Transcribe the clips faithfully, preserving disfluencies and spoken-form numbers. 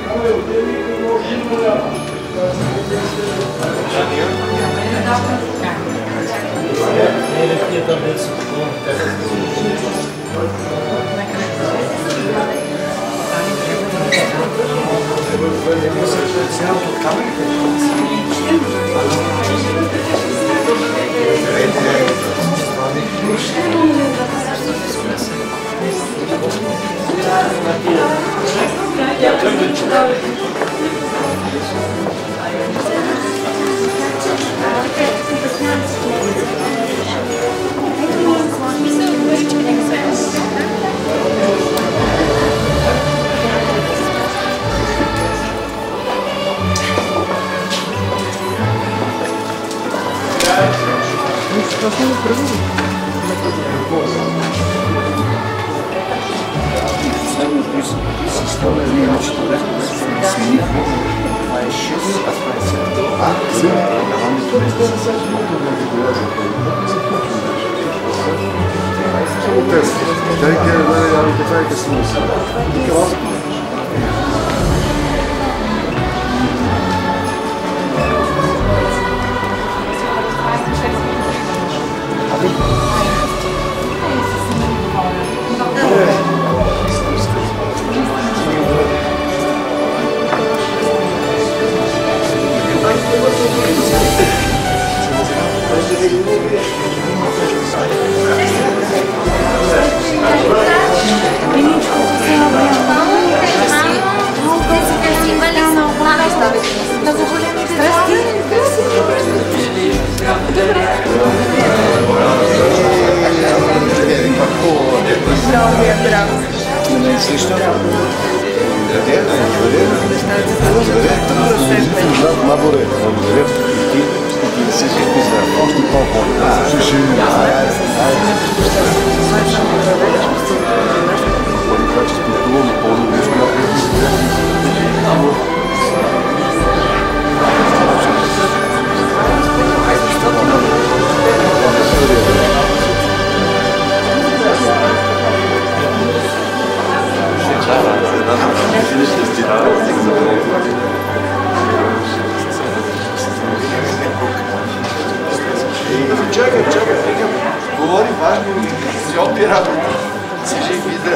Čekaj, čekaj, govori važno, si opira, si živ vidre,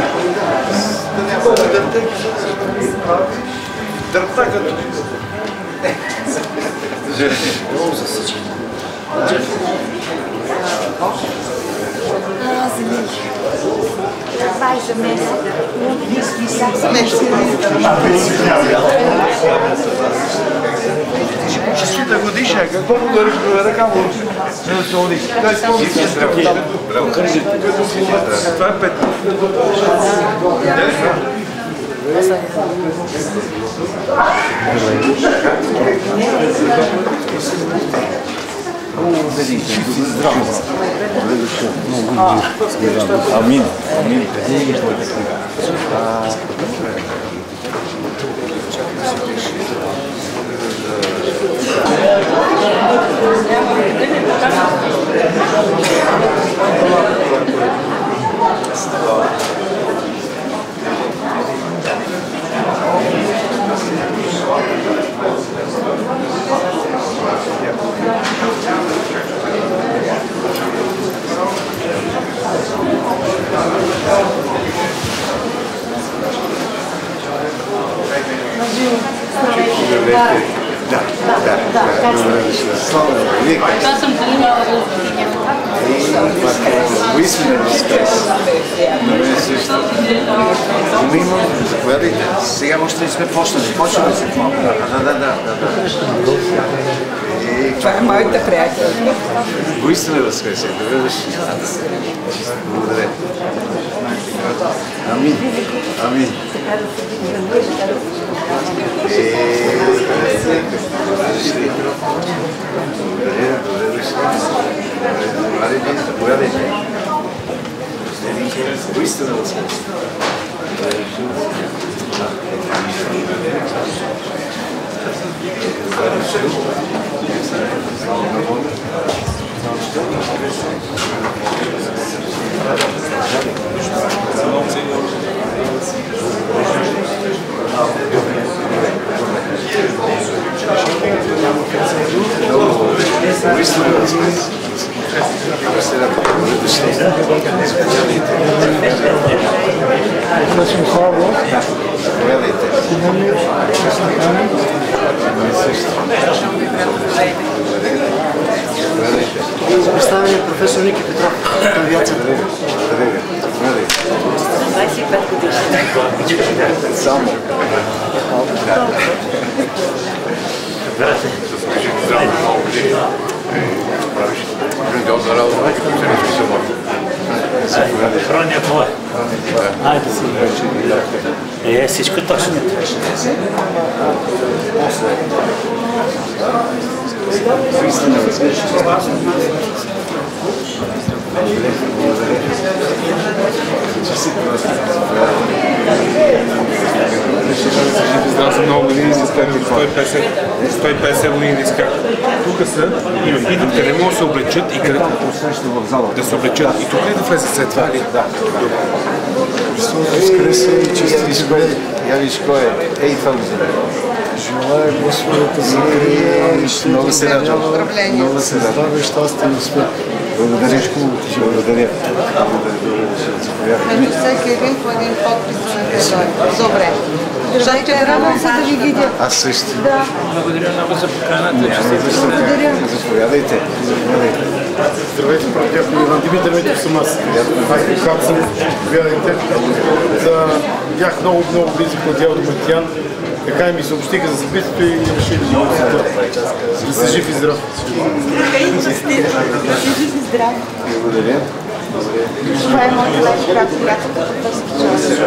da ne mogu drte, drta като много засъчи. Честита годишна, какво му държиш до ръка му? Не да се оди. Дай спомни си здраво. Браво. Това е пет. Амин. Амин. Да, да, да. Слава век. Това съм тренирала в Кои сме на разказ? На мен също. Ами имам, заповядайте. Сега още не сме почнали. Почваме се малко. Да, да, да, да. Това е моята приятелка. Кои сме на разказ? Да видиш. Благодаря. Амин. Амин. Благодаря, добре дошли. Заповядайте. Кои сте на възможност? Thank you. Представяне професор Ники Петров, авиация. двадесет и пет годишен. Само. Хрония твоя. Айде си. Е, всичко точно. Здрав съм много години, сто и петдесет години да изкарат. Тук са, идват къде могат да се облечат и къде да се облечат. И тук ли да влезе след това ли? Да. Възкреса и чисти изгоди. Я виж кой е. Ей, това го знае. Желая Господа за крие. Много се радвам. Много се радвам. Здраве, щастие и успех. Благодаря. Благодаря. Между всеки един по един подпис на Григорий. Добре. Жайте, радвам се да ви видя. Аз също. Да. Благодаря много за поканата. Благодаря. Заповядайте. Здравейте, проф. Иван Димитър Митов съм аз. Адвокат съм, заповядайте. Бях много, много близък на делото Матиян. Така и ми съобщиха за събитието и решили да го да да си жив и здрав. Да си жив и здрав. Благодаря. Това е моята най-добра приятелка в този час.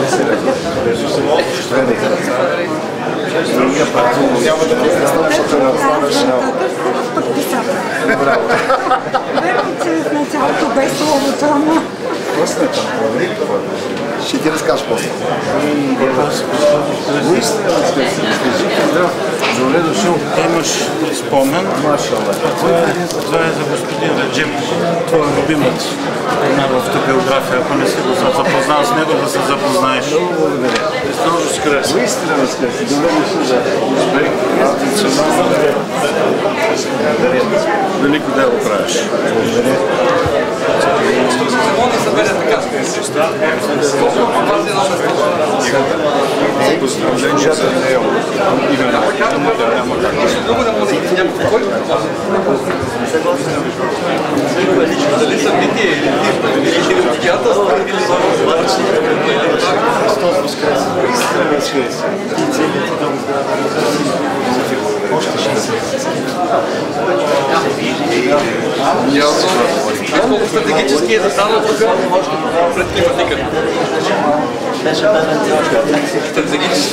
Другия път няма да ми представя, защото не останаш. Браво. Верно, че в началото бе словото, ама... После е там, ще ти разкажа после. Наистина, здрав. Добре дошъл. Имаш спомен. Това е за господин Раджим. Твой любимец. Една в биография, ако не си го запознал с него, да се запознаеш. Много благодаря. Много се хареса. Наистина разкажа. Добре дошъл за успех. Благодаря. Велико дело правиш. Благодаря. Поздравления за него. Именно. Дали събитие или обстоятелства, или Христос възкресе. Истина възкресе. Още шестдесет. колко стратегически е застанал тук пред климатиката. Стратегически.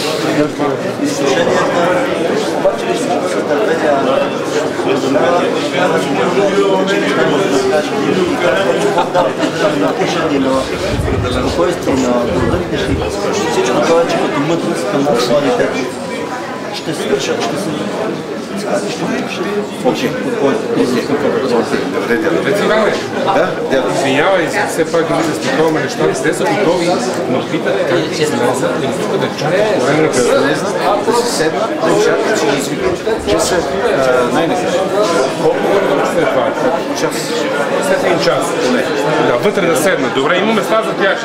Спокойствие на продуктите си, всичко повече като мъдрост към младите. Ще свърша, ще се Окей, добре, дядо. Извинявай. Да, дядо. Извинявай, все пак дали да стиковаме нещата. Те са готови, но питат как да излезат или тук да чуят. Това е на къде. Да си седнат, да чакат, че извикат, че са най-накрая. Колко време ще е това? Час. След един час. Да, вътре да седнат. Добре, има места за тях.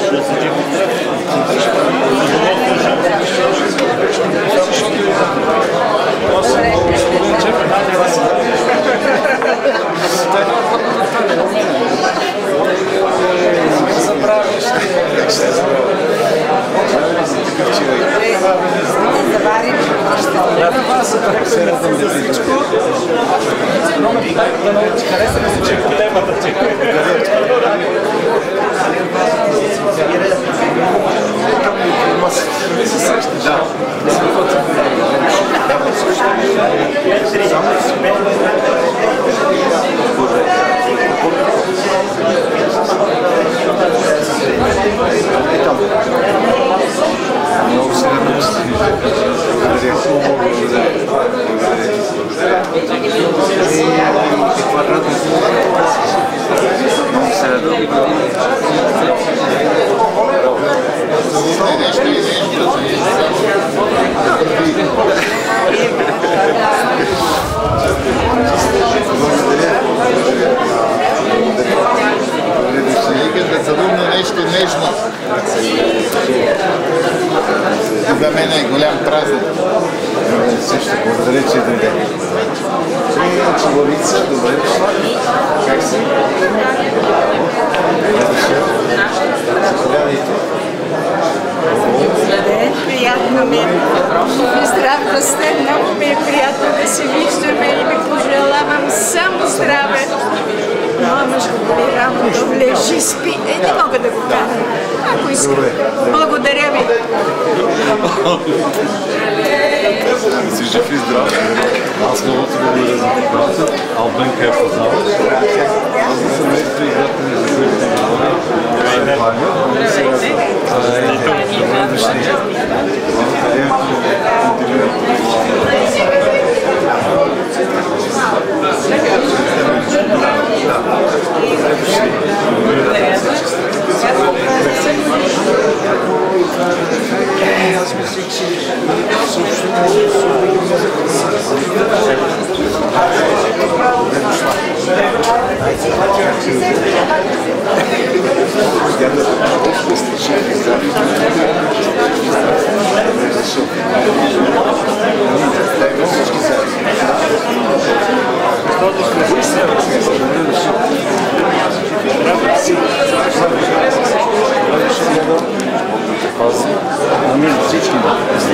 Много се радвам. Благодаря. Много се радвам. празник. Също, благодаря, че дойде. Привет, Чеболица, добре дошла. Как си? Заповядайте. Приятно ми е. Здрав сте, много ми е приятно да се виждаме и ви пожелавам само здраве. Моя мъж го боли рамото, лежи, спи. Е, не мога да го кажа. Ако искам. Благодаря ви. Да си жив и здрав. Аз много ти благодаря за доклада. Албенка е познава. Аз не съм ето приятели, за които ти говоря. Това е Ваня. Добре дошли. Аз мисля, че Амин, всички да.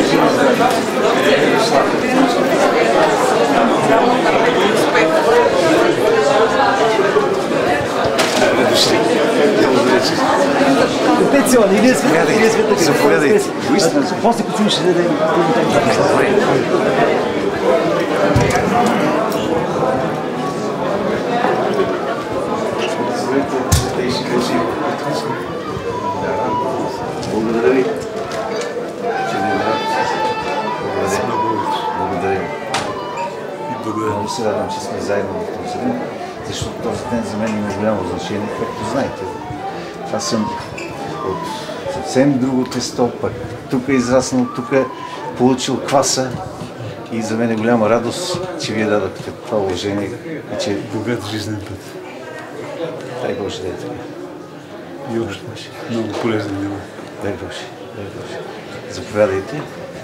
Пецион, или сме Заповядайте. После като ще даде. Благодаря ви. Благодаря ви. Много се радвам, че сме заедно в този ден, защото този ден за мен има голямо значение, както знаете. Аз съм от съвсем друго тесто, пък тук е израснал, тук е получил кваса и за мен е голяма радост, че вие дадохте това уважение и че... Богат жизнен път. Дай Боже да е така. И още много полезни дела. Дай Боже, дай Боже. Заповядайте.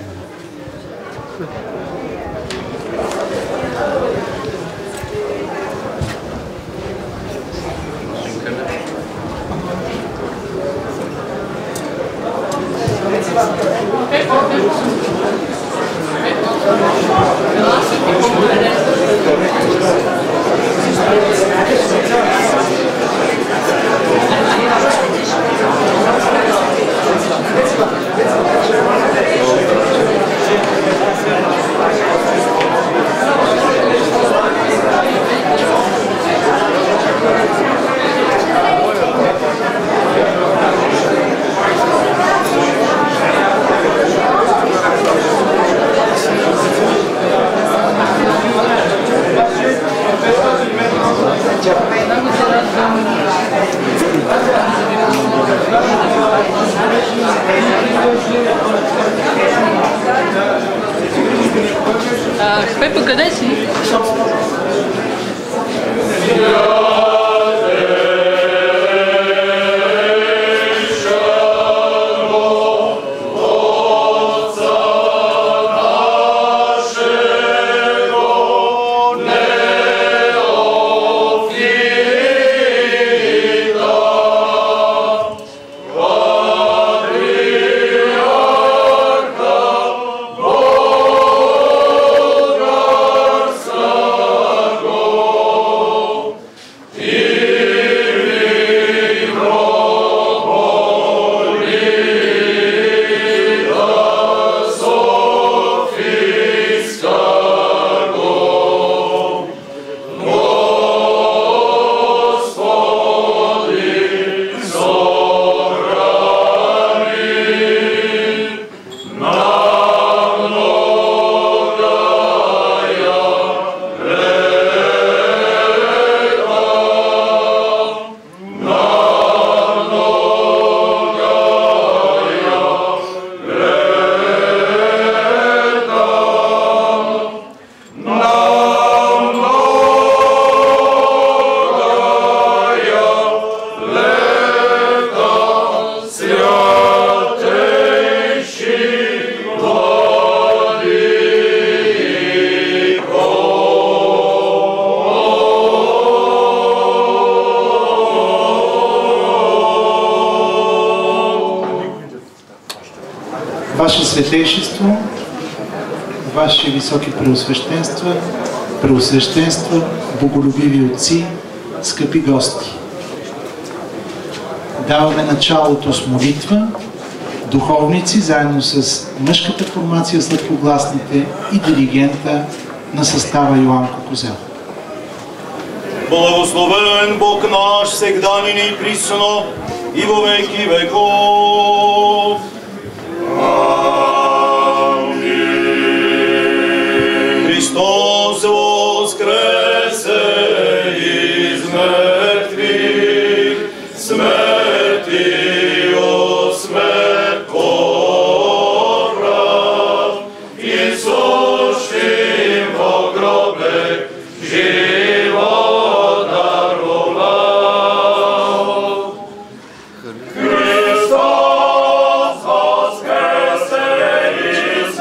Пепа, къде си? Святейшество, Ваши високи преосвещенства, преосвещенства, боголюбиви отци, скъпи гости. Даваме началото с молитва, духовници, заедно с мъжката формация Сладкогласните и диригента на състава Йоанко Козел. Благословен Бог наш, всегда нині и присно, и во веки веков. Амин. Христос воскресе из мертвых, смертью смерть побрав, и сущим во гробе живот даровал. Христос воскресе из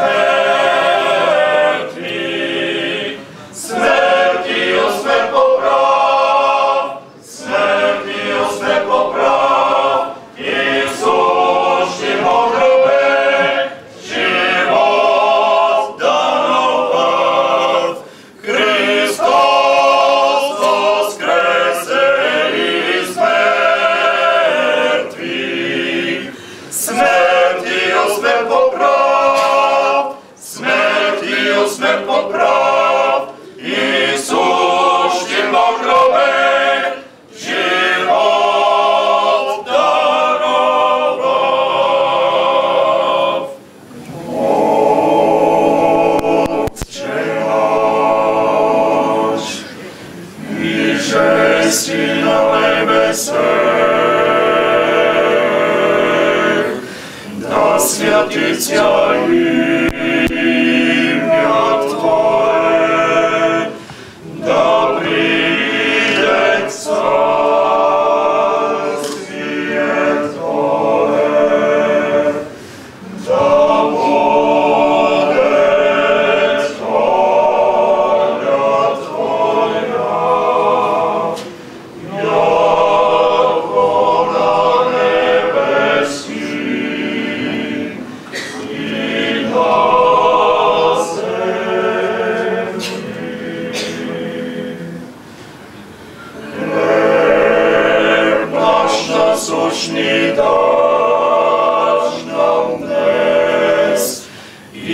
мертвых, смертью смерть поправ, смертью смерть поправ, и сущим во гробе живот даровал. Христос воскресе из мертвых, смертью смерть поправ, смертью смерть поправ, и сущим во гробе живот даровал. Отче наш, ниже си на небесах, да святится имя Твое, да придет царствие Твое, да будет воля Твоя, яко на небеси и на земле. Хлеб наш насущный дашь нам днес, и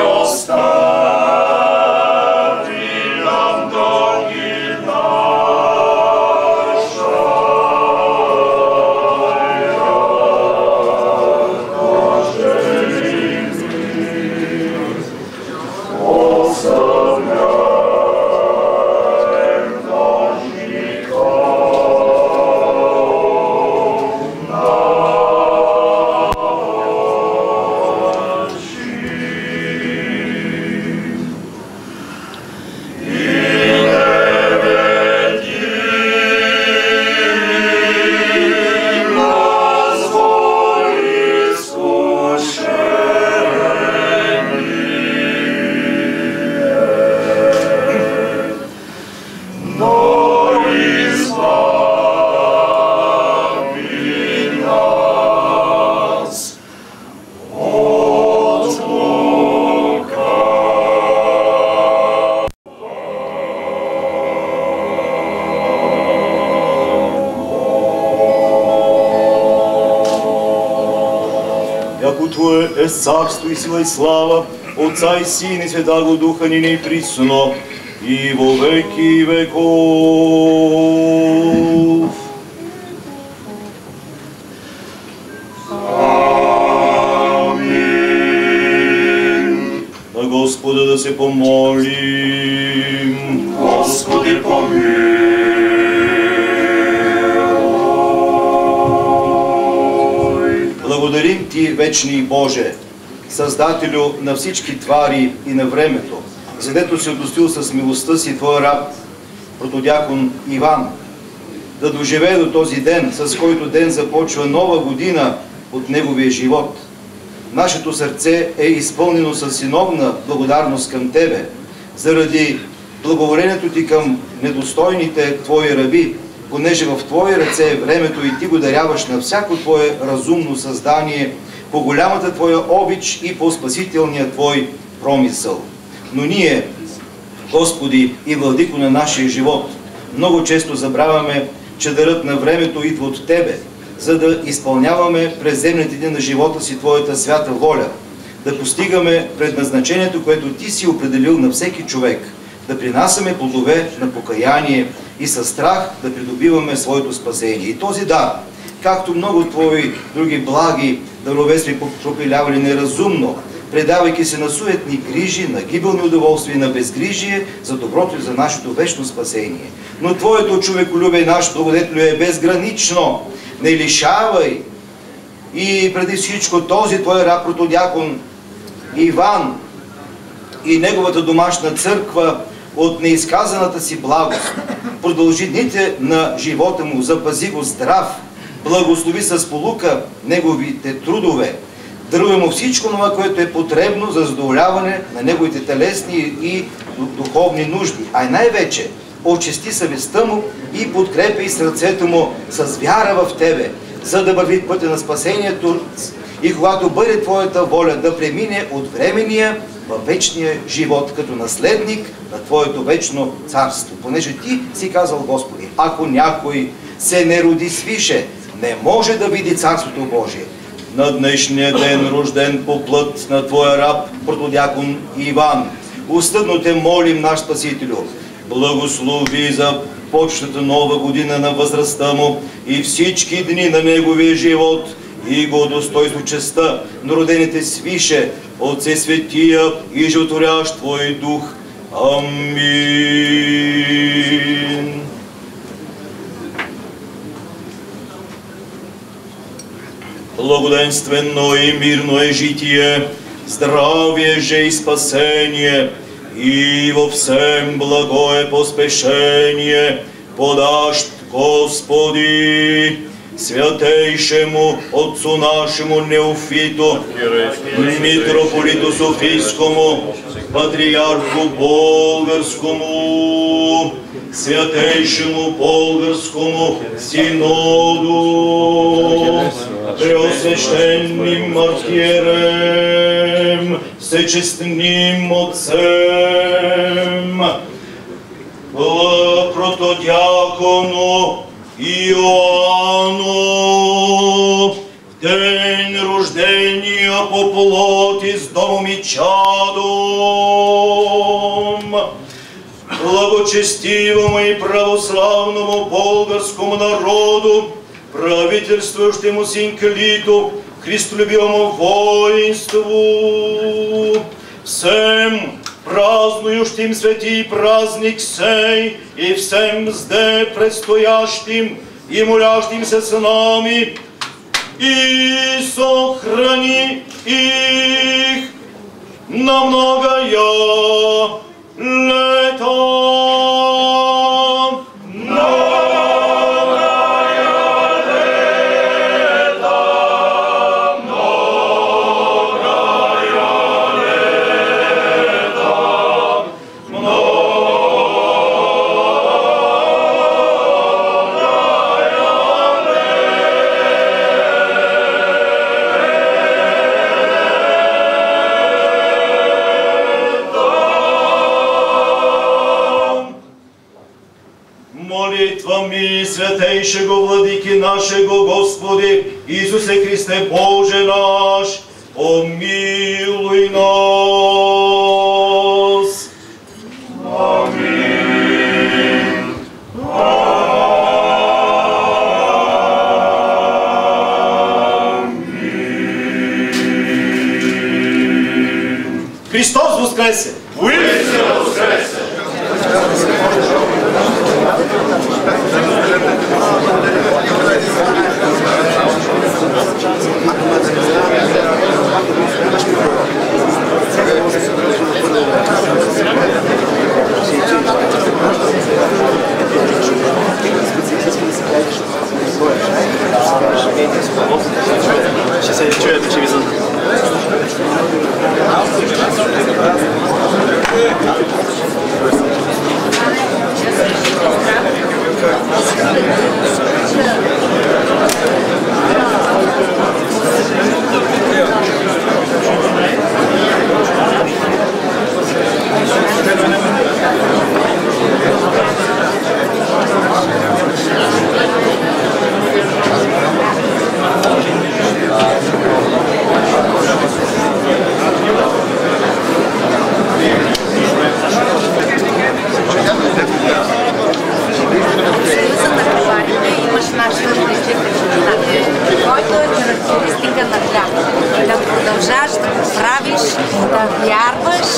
остави нам долги наши, оставляем Твое есть царство и сила и слава, Отца и Сына и Святаго Духа, ныне и присно, и во веки веков. Амин. На Господа да се помолим. Господи, помилуй. Благодарим Ти, вечни Боже, Създателю на всички твари и на времето, задето си удостоил с милостта си Твоя раб, протодякон Иван, да доживее до този ден, с който ден започва нова година от неговия живот. Нашето сърце е изпълнено със синовна благодарност към Тебе, заради благоволението Ти към недостойните Твои раби, понеже в Твои ръце е времето и Ти го даряваш на всяко Твое разумно създание, по голямата Твоя обич и по спасителния Твой промисъл. Но ние, Господи и Владико на нашия живот, много често забравяме, че дарът на времето идва от Тебе, за да изпълняваме през земните дни на живота си Твоята свята воля, да постигаме предназначението, което Ти си определил на всеки човек, да принасяме плодове на покаяние и със страх да придобиваме своето спасение. И този дар, както много Твои други благи дарове сме пропилявали неразумно, предавайки се на суетни грижи, на гибелни удоволствия и на безгрижие за доброто и за нашето вечно спасение. Но Твоето човеколюбие, наш благодетелю, е безгранично. Не лишавай и преди всичко този Твой раб протодиакон Иван и неговата домашна църква от неизказаната си благост. Продължи дните на живота му, запази го здрав, благослови с сполука неговите трудове, даруй му всичко това, което е потребно за задоволяване на неговите телесни и духовни нужди, а и най-вече очисти съвестта му и подкрепи сърцето му с вяра в Тебе, за да върви пътя на спасението и когато бъде Твоята воля да премине от времения във вечния живот, като наследник на Твоето вечно царство. Понеже Ти си казал, Господи, ако някой се не роди свише, не може да види Царството Божие. На днешния ден, рожден по плът на Твоя раб, протодиакон Иван, устъдно Те молим, наш Спасителю, благослови за почната нова година на възрастта му и всички дни на неговия живот и го удостой с честта на родените свише от Всесветия и животворящ Твой дух. Амин. Благоденствено и мирно е житие, здравие же и спасение, и во всем благое поспешение подашь, Господи, святейшему Отцу нашему Неофиту, митрополиту Софийскому, патриарху Болгарскому, святейшему Болгарскому Синоду, преосвященным архиерем, всечестным отцем, протодиакону Иоанну, в день рождения по плоти с домом и чадом, благочестивому и православному болгарскому народу, правительствующему синклиту, христолюбивому воинству, всем празднующим святий праздник сей и всем зде предстоящим и молящимся с нами, и сохрани их на многое лето. Молитвами святейшего Владыки нашего Господи Иисусе Христе Боже наш, помилуй нас. Аминь. Аминь. Христос воскресе! Воистину воскресе! Сейчас я чую, это через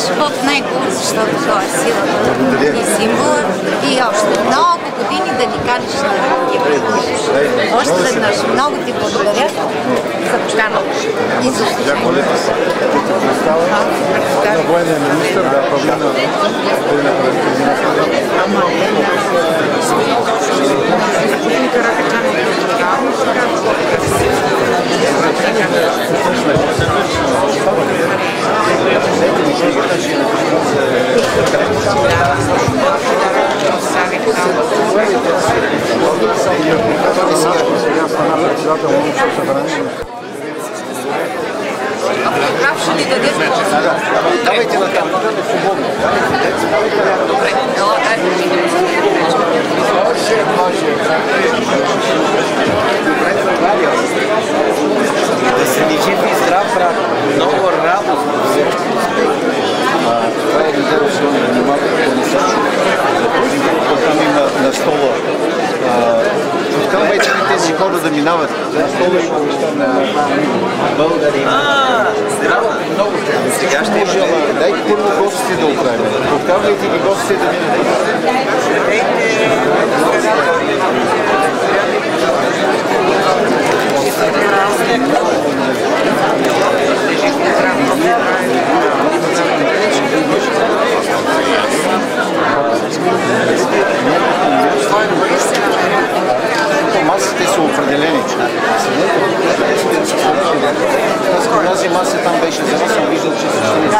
в него, защото той е силата и символът. И още много години да ни каниш на такива. Още веднъж много ти благодаря за поканата и за слушането. На военния министър, да, Павлина. Господин Каракачанов е Автограф ще ни дадеш? Давайте на там. Добре, ела, дай. Да се ни жив и здрав, брат. Много радост. Това е да взема силно внимателно да не се чува. Там има на стола. Откъм вече ли тези хора да минават? На стола има българи. А, здраво. Много сега ще има. Дай първо гостите да оправим. Откъмвайте ги гостите да минават. Масите са определени. Аз тази маса там беше за нас, съм виждал, че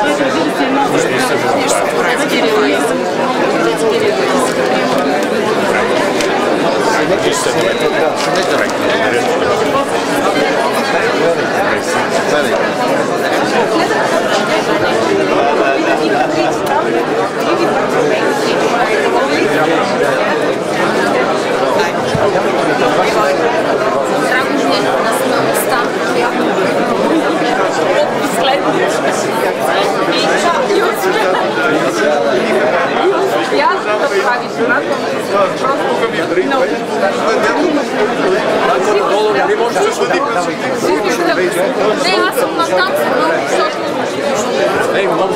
Не, аз съм на там, защото... Ей, много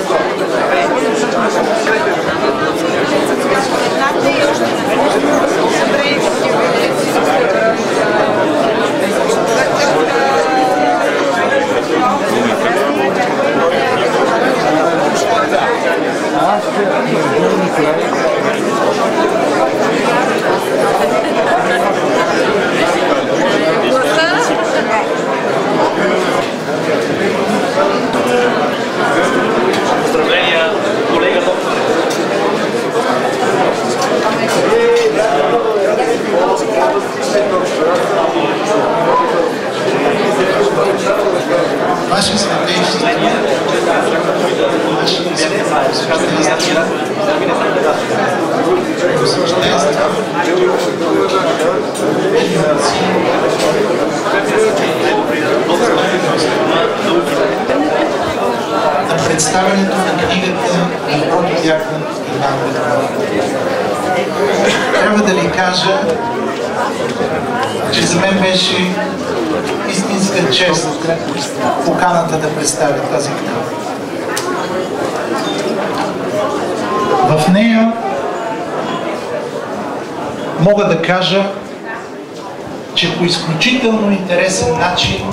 Поздравления, колега доктор. Ваше святейшество, на представянето на книгата на протодиакон Иван Петков. Трябва да ви кажа, че за мен беше истинска чест поканата да представя тази книга. В нея мога да кажа, че по изключително интересен начин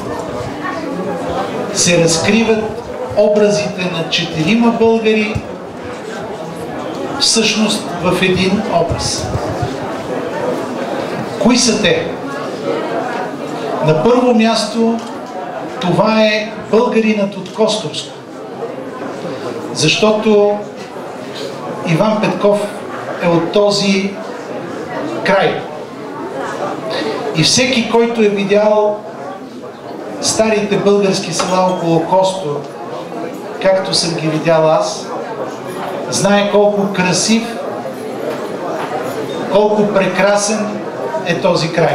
се разкриват образите на четирима българи, всъщност в един образ. Кои са те? На първо място това е българинът от Костурско, защото Иван Петков е от този край. И всеки, който е видял старите български села около Костур, както съм ги видял аз, знае колко красив, колко прекрасен е този край.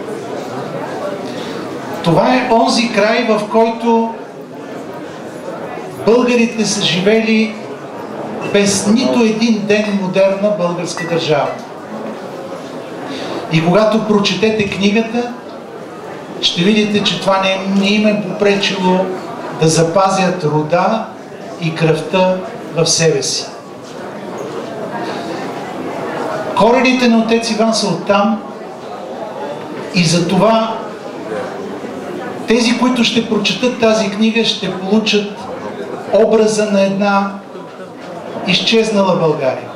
Това е онзи край, в който българите са живели без нито един ден модерна българска държава. И когато прочетете книгата, ще видите, че това не, не им е попречило да запазят рода и кръвта в себе си. Корените на отец Иван са оттам и затова тези, които ще прочетат тази книга, ще получат образа на една изчезнала България.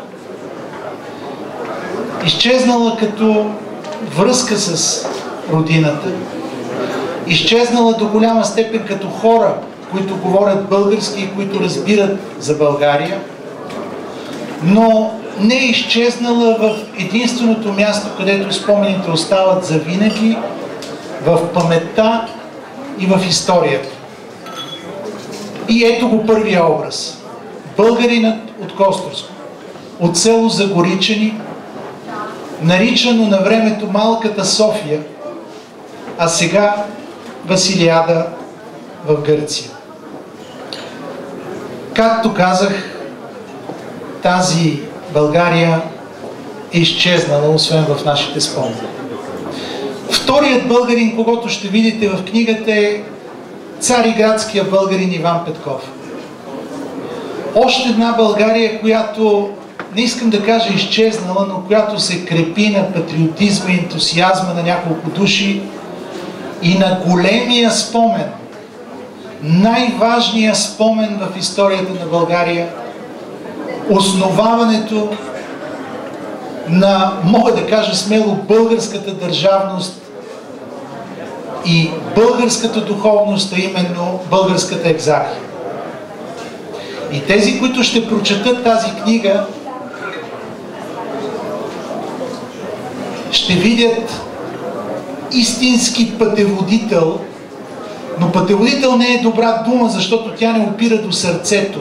Изчезнала като връзка с родината, изчезнала до голяма степен като хора, които говорят български и които разбират за България, но не е изчезнала в единственото място, където спомените остават завинаги, в паметта и в историята. И ето го първия образ. Българинът от Костурско, от село Загоричани, наричано на времето Малката София, а сега Василиада в Гърция. Както казах, тази България е изчезнала, освен в нашите спомени. Вторият българин, когото ще видите в книгата, е цариградския българин Иван Петков. Още една България, която, не искам да кажа изчезнала, но която се крепи на патриотизма и ентусиазма на няколко души и на големия спомен, най-важният спомен в историята на България, основаването на, мога да кажа смело, българската държавност и българската духовност, а именно българската екзархия. И тези, които ще прочетат тази книга, ще видят истински пътеводител, но пътеводител не е добра дума, защото тя не опира до сърцето.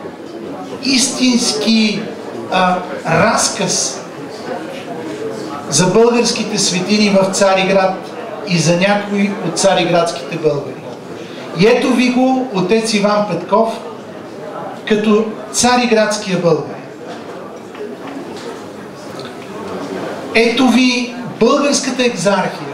Истински а, разказ за българските светини в Цариград и за някои от цариградските българи. И ето ви го отец Иван Петков като цариградския българин. Ето ви българската екзархия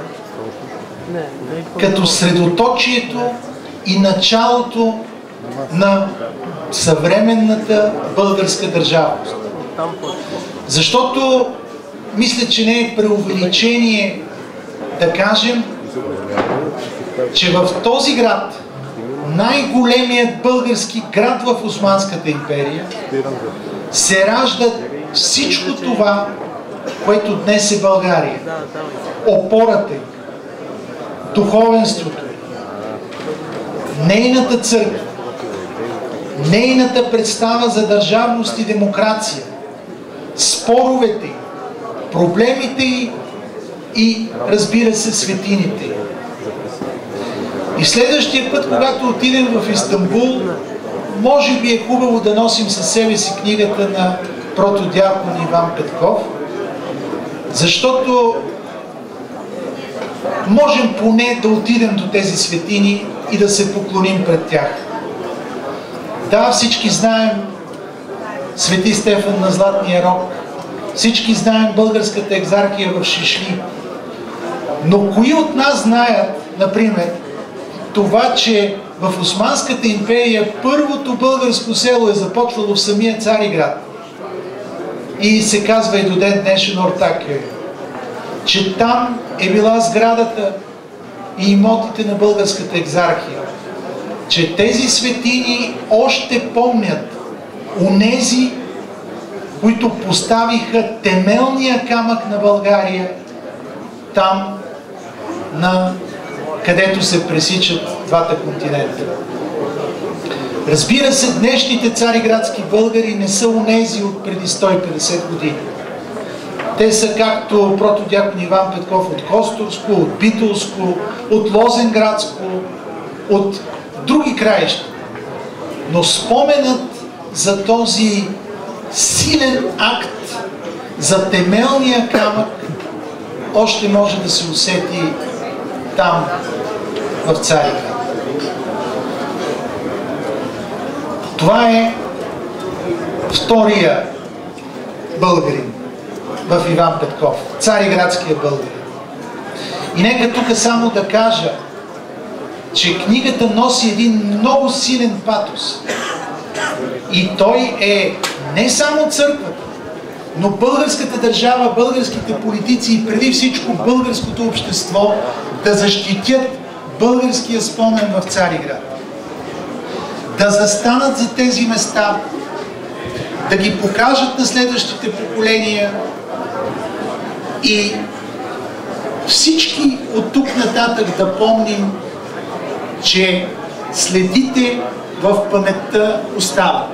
като средоточието и началото на съвременната българска държавност. Защото мисля, че не е преувеличение да кажем, че в този град, най-големият български град в Османската империя, се ражда всичко това, което днес е България. Опората й, духовенството, нейната църква, нейната представа за държавност и демокрация, споровете й, проблемите й и, разбира се, светините й. И следващия път, когато отидем в Истанбул, може би е хубаво да носим със себе си книгата на протодиакон Иван Петков, защото можем поне да отидем до тези светини и да се поклоним пред тях. Да, всички знаем Свети Стефан на Златния рог, всички знаем българската екзархия в Шишли, но кои от нас знаят, например, това, че в Османската империя първото българско село е започвало в самия Цариград и се казва и до ден днешен Ортакия, че там е била сградата и имотите на българската екзархия, че тези светини още помнят онези, които поставиха темелния камък на България там, на където се пресичат двата континента. Разбира се, днешните цариградски българи не са онези от преди сто и петдесет години. Те са както протодиакон Иван Петков от Костурско, от Битолско, от Лозенградско, от други краища. Но споменът за този силен акт, за темелния камък, още може да се усети там, в Цариград. Това е втория българин в Иван Петков, цариградския българин. И нека тук само да кажа, че книгата носи един много силен патос. И той е не само църквата, но българската държава, българските политици и преди всичко българското общество да защитят българския спомен в Цариград. Да застанат за тези места, да ги покажат на следващите поколения и всички от тук нататък да помним, че следите в паметта остават.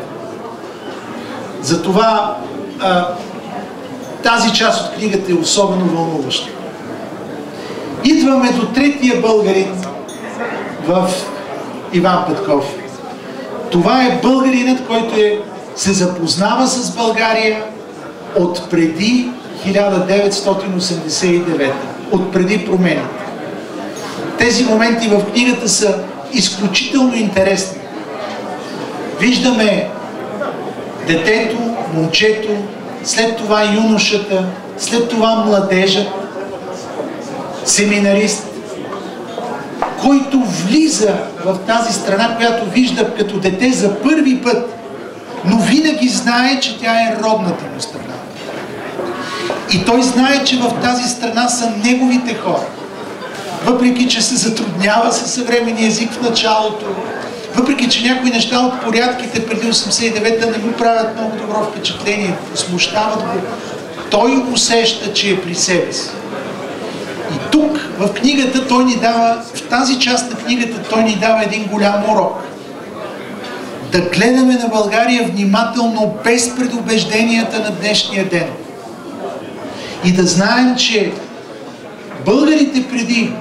Затова а, тази част от книгата е особено вълнуваща. Идваме до третия българин в Иван Петков. Това е българинът, който е, се запознава с България от преди хиляда деветстотин осемдесет и девета, от преди промените. Тези моменти в книгата са изключително интересни. Виждаме детето, момчето, след това юношата, след това младежът, семинарист, който влиза в тази страна, която вижда като дете за първи път, но винаги знае, че тя е родната му страна. И той знае, че в тази страна са неговите хора. Въпреки че се затруднява със съвременния език в началото, въпреки че някои неща от порядките преди осемдесет и девета не му правят много добро впечатление, смущават го, той усеща, че е при себе си. И тук в книгата той ни дава, в тази част на книгата той ни дава един голям урок. Да гледаме на България внимателно, без предубежденията на днешния ден. И да знаем, че българите преди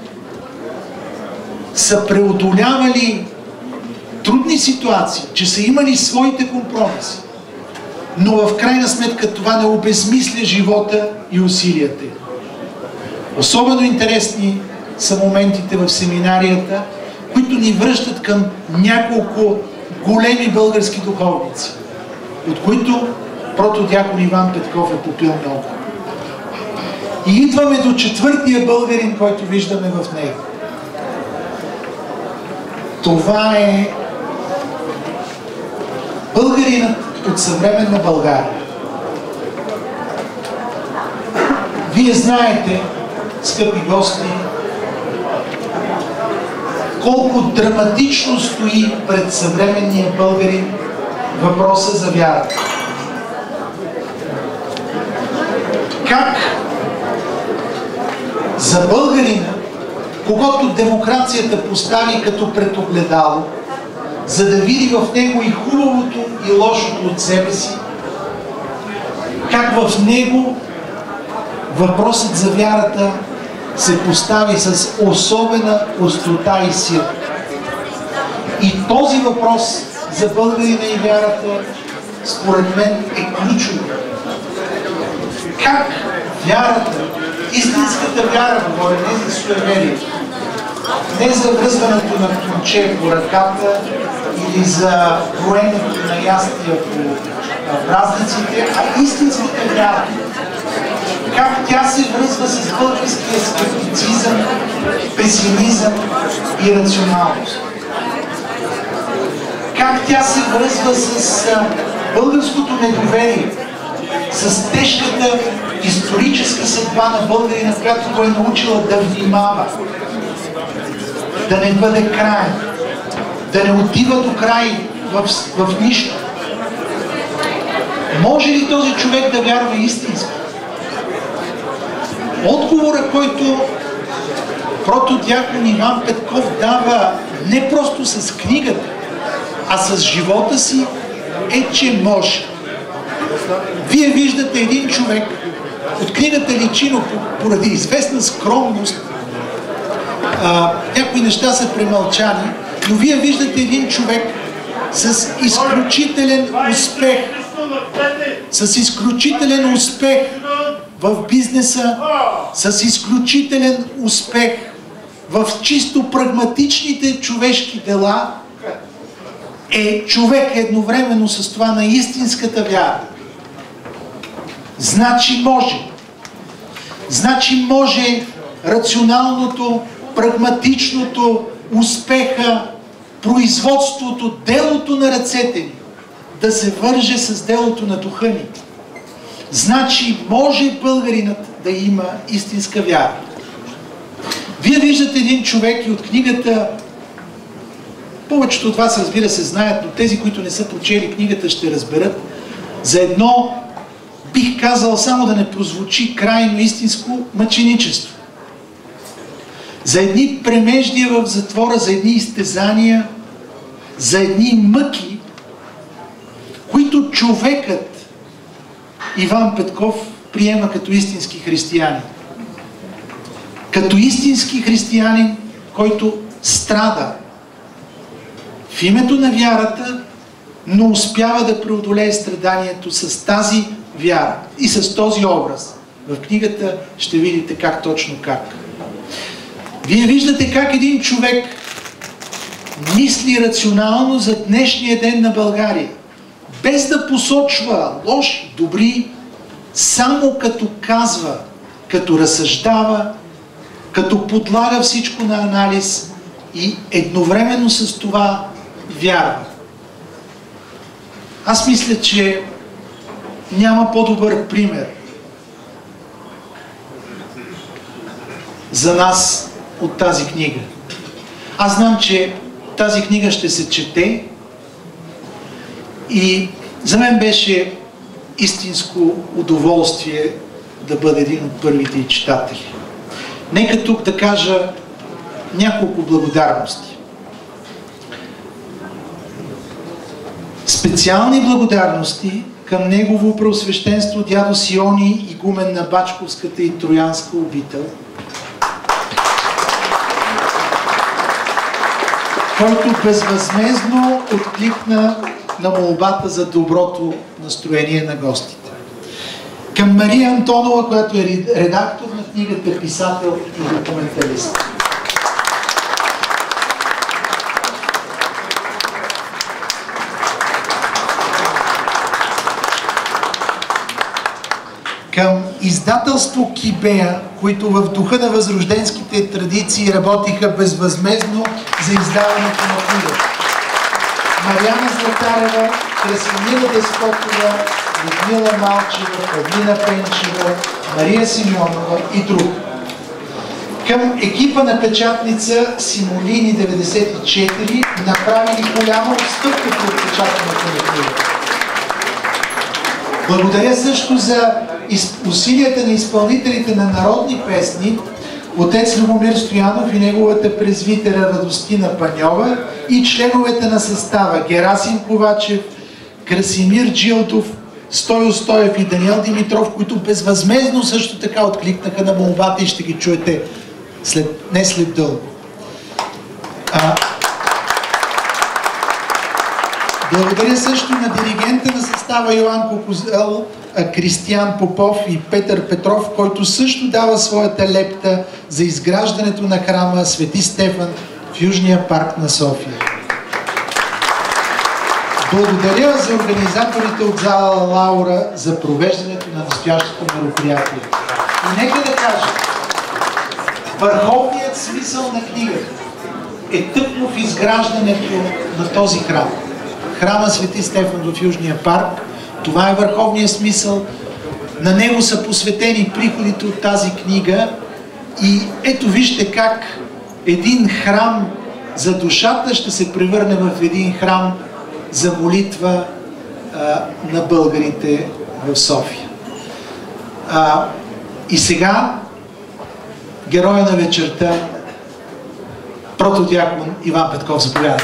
са преодолявали трудни ситуации, че са имали своите компромиси. Но в крайна сметка това не обезмисля живота и усилията. Особено интересни са моментите в семинарията, които ни връщат към няколко големи български духовници, от които протодиакон Иван Петков е попил много. И идваме до четвъртия българин, който виждаме в него. Това е българинът от съвременна България. Вие знаете, скъпи гости, колко драматично стои пред съвременния българин въпроса за вярата. Как за българина, когато демокрацията постави като предогледало, за да види в него и хубавото, и лошото от себе си, как в него въпросът за вярата се постави с особена острота и сила. И този въпрос за българина и вярата, според мен, е ключов. Как вярата, истинската вяра, говоря, не за суеверие, не за връзването на ключе по ръката или за броенето на ястия по празниците, а истинската вяра. Как тя се връзва с българския скептицизъм, песимизъм и рационалност. Как тя се връзва с българското недоверие, с тежката историческа съдба на българина, която го е научила да внимава, да не бъде краен, да не отива до край в, в нищо. Може ли този човек да вярва истински? Отговора, който протодиакон Иван Петков дава не просто с книгата, а с живота си, е, че може. Вие виждате един човек, от книгата личи, но поради известна скромност, а, някои неща са премълчани, но вие виждате един човек с изключителен успех, с изключителен успех в бизнеса, с изключителен успех в чисто прагматичните човешки дела, е човек едновременно с това на истинската вяра. Значи може. Значи може рационалното, прагматичното, успеха, производството, делото на ръцете ни да се върже с делото на духа ни. Значи може българинът да има истинска вяра. Вие виждате един човек и от книгата, повечето от вас, разбира се, знаят, но тези, които не са прочели книгата, ще разберат за едно, бих казал, само да не прозвучи крайно истинско мъченичество. За едни премеждия в затвора, за едни изтезания, за едни мъки, които човекът Иван Петков приема като истински християнин. Като истински християнин, който страда в името на вярата, но успява да преодолее страданието с тази вяра и с този образ. В книгата ще видите как точно как. Вие виждате как един човек мисли рационално за днешния ден на България, без да посочва лоши, добри, само като казва, като разсъждава, като подлага всичко на анализ и едновременно с това вярва. Аз мисля, че няма по-добър пример за нас от тази книга. Аз знам, че тази книга ще се чете и за мен беше истинско удоволствие да бъда един от първите й читатели. Нека тук да кажа няколко благодарности. Специални благодарности към Негово Преосвещенство дядо Сиони, игумен на Бачковската и Троянска обител, който безвъзмездно откликна на молбата за доброто настроение на гостите. Към Мария Антонова, която е редактор на книгата, писател и документалист. Към издателство Кибея, които в духа на възрожденските традиции работиха безвъзмездно за издаването на книгата. Мариана Златарева, Красимира Деспотова, Людмила Малчева, Павлина Пенчева, Мария Симеонова и други. Към екипа на печатница Симолини деветдесет и четири, направили голяма отстъпка при отпечатането на книгата. Благодаря също за усилията на изпълнителите на народни песни, отец Любомир Стоянов и неговата презвитера Радостина Паньова и членовете на състава Герасим Ковачев, Красимир Джилдов, Стойо Стоев и Даниел Димитров, които безвъзмездно също така откликнаха на молбата и ще ги чуете след, не след дълго. А... Благодаря също на диригента на състава Йоан Кокозел, Кристиян Попов и Петър Петров, който също дава своята лепта за изграждането на храма Свети Стефан в Южния парк на София. Благодаря за организаторите от зала Лаура за провеждането на настоящото мероприятие. И нека да кажа, върховният смисъл на книгата е тъкмо в изграждането на този храм. Храма Свети Стефан в Южния парк. Това е върховният смисъл. На него са посветени приходите от тази книга. И ето вижте как един храм за душата ще се превърне в един храм за молитва а, на българите в София. А, и сега героя на вечерта, протодиакон Иван Петков, заповядайте.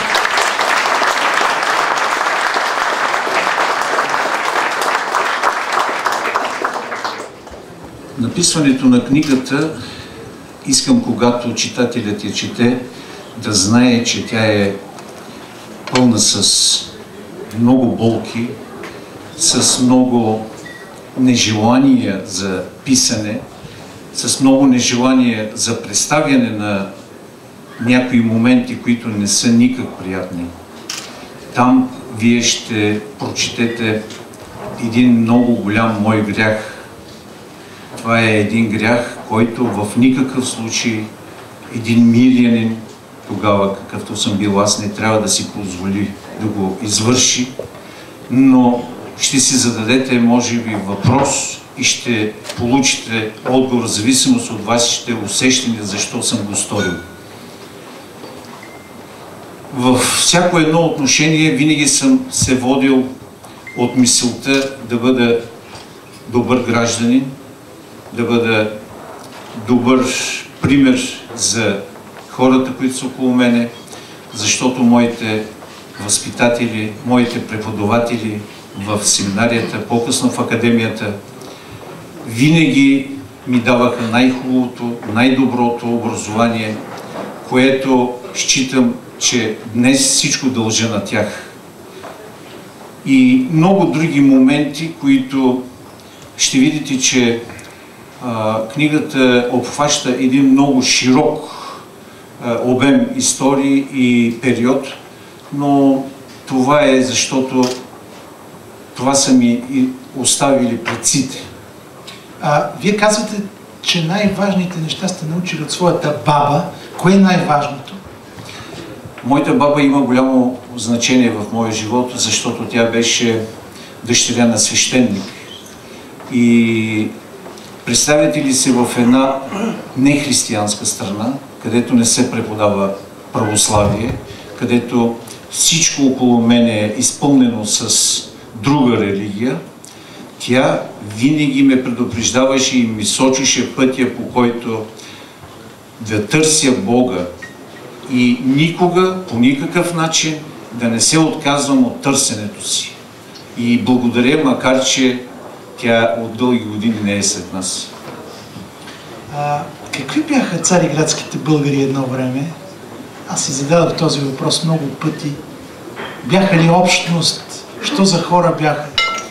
Написването на книгата искам, когато читателят я чете, да знае, че тя е пълна с много болки, с много нежелание за писане, с много нежелание за представяне на някои моменти, които не са никак приятни. Там вие ще прочетете един много голям мой грях. Това е един грях, който в никакъв случай един мирянин, тогава какъвто съм бил аз, не трябва да си позволи да го извърши. но ще си зададете, може би, въпрос и ще получите отговор, в зависимост от вашите усещания, защо съм го сторил. Във всяко едно отношение винаги съм се водил от мисълта да бъда добър гражданин, да бъда добър пример за хората, които са около мене, защото моите възпитатели, моите преподаватели в семинарията, по-късно в академията, винаги ми даваха най-хубавото, най-доброто образование, което считам, че днес всичко дължа на тях. И много други моменти, които ще видите, че а, книгата обхваща един много широк а, обем истории и период, но това е защото това са ми и оставили предците. А, вие казвате, че най-важните неща сте научили от своята баба. Кое е най-важното? Моята баба има голямо значение в моя живот, защото тя беше дъщеря на свещеник. И представете ли се в една нехристиянска страна, където не се преподава православие, където всичко около мен е изпълнено с друга религия, тя винаги ме предупреждаваше и ми сочеше пътя, по който да търся Бога и никога, по никакъв начин да не се отказвам от търсенето си. И благодаря, макар че тя от дълги години не е сред нас. А, какви бяха цариградските българи едно време? Аз си зададох този въпрос много пъти. Бяха ли общност? Що за хора бяха?